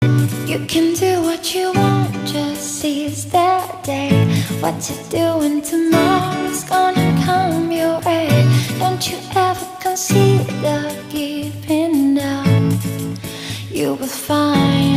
You can do what you want, just seize that day. What you're doing tomorrow's gonna come your way. Don't you ever consider giving up. You will find